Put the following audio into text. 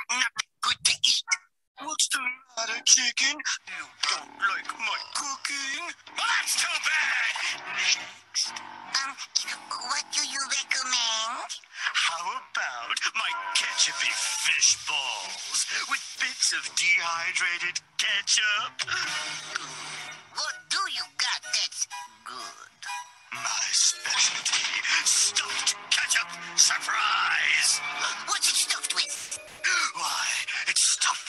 Nothing good to eat. What's the matter, chicken? You don't like my cooking? Well, that's too bad. Next. What do you recommend? How about my ketchupy fish balls with bits of dehydrated ketchup? What do you got that's good? My specialty, stuffed ketchup surprise! What's it stuffed with? Why, it's stuffed